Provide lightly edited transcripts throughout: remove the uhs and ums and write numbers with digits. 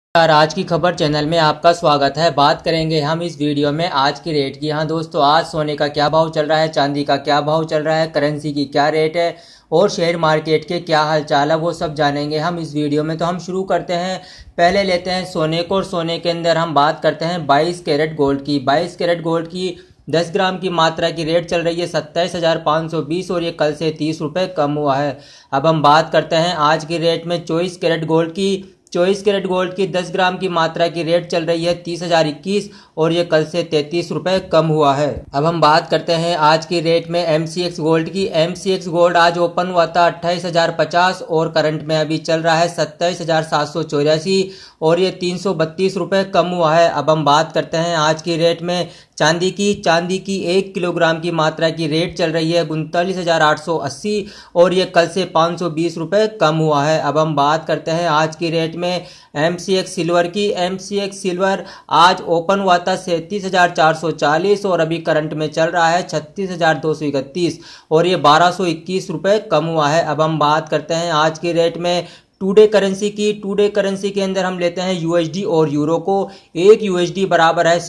आज की खबर चैनल में आपका स्वागत है। बात करेंगे हम इस वीडियो में आज की रेट की। हाँ दोस्तों, आज सोने का क्या भाव चल रहा है, चांदी का क्या भाव चल रहा है, करेंसी की क्या रेट है और शेयर मार्केट के क्या हाल चाल है, वो सब जानेंगे हम इस वीडियो में। तो हम शुरू करते हैं, पहले लेते हैं सोने को। और सोने के अंदर हम बात करते हैं 22 कैरेट गोल्ड की। 22 कैरेट गोल्ड की 10 ग्राम की मात्रा की रेट चल रही है 27,520 और ये कल से 30 रुपये कम हुआ है। अब हम बात करते हैं आज की रेट में 24 कैरेट गोल्ड की। 24 कैरेट गोल्ड की 10 ग्राम की मात्रा की रेट चल रही है 30,021 और ये कल से 33 रुपये कम हुआ है। अब हम बात करते हैं आज की रेट में MCX गोल्ड की। MCX गोल्ड आज ओपन हुआ था 28,050 और करंट में अभी चल रहा है 27,784 और ये 332 रुपये कम हुआ है। अब हम बात करते हैं आज की रेट में चांदी की। चांदी की 1 किलोग्राम की मात्रा की रेट चल रही है 39,880 और ये कल से 520 रुपये कम हुआ है। अब हम बात करते हैं आज की रेट में MCX सिल्वर की। MCX सिल्वर आज ओपन हुआ था 37,440 और अभी करंट में चल रहा है 36,231 और ये 1,221 रुपये कम हुआ है। अब हम बात करते हैं आज की रेट में टुडे करेंसी की। टुडे करेंसी के अंदर हम लेते हैं USD और यूरो को। एक USD बराबर है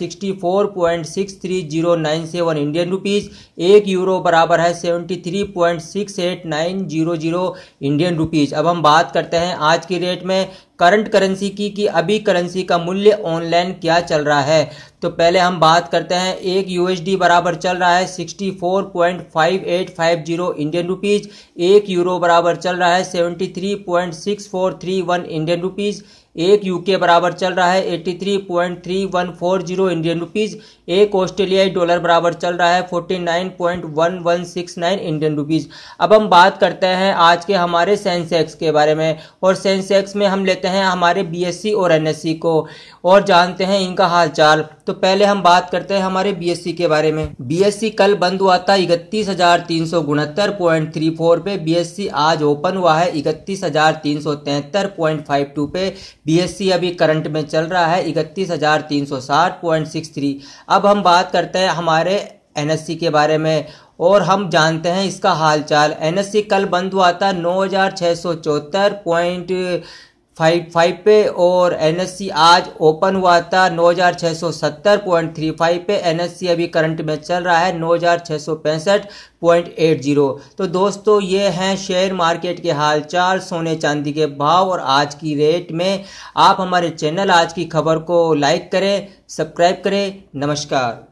64.63097 इंडियन रुपीज। एक यूरो बराबर है 73.68900 इंडियन रुपीज। अब हम बात करते हैं आज की रेट में करंट करेंसी की कि अभी करेंसी का मूल्य ऑनलाइन क्या चल रहा है। तो पहले हम बात करते हैं, एक USD बराबर चल रहा है 64.5850 इंडियन रुपीज। एक यूरो बराबर चल रहा है 73.6431 इंडियन रुपीज। एक UK बराबर चल रहा है 83.3140 इंडियन रुपीज। एक ऑस्ट्रेलियाई डॉलर बराबर चल रहा है 49.1169 इंडियन रुपीज। अब हम बात करते हैं आज के हमारे सेंसेक्स के बारे में और सेंसेक्स में हम लेते हैं हमारे BSE और NSE को और जानते हैं इनका हालचाल। तो पहले हम बात करते हैं हमारे BSE के बारे में। BSE कल बंद हुआ था 31,369.34 पे। BSE आज ओपन हुआ है 31,373.52 पे। BSE अभी करंट में चल रहा है 31,360.63। अब हम बात करते हैं हमारे NSE के बारे में और हम जानते हैं इसका हालचाल। NSE कल बंद हुआ था 9,674.55 पे और NSE आज ओपन हुआ था 9,670.35 पे। NSE अभी करंट में चल रहा है 9,665.80। तो दोस्तों, ये हैं शेयर मार्केट के हालचाल, सोने चांदी के भाव और आज की रेट में। आप हमारे चैनल आज की खबर को लाइक करें, सब्सक्राइब करें। नमस्कार।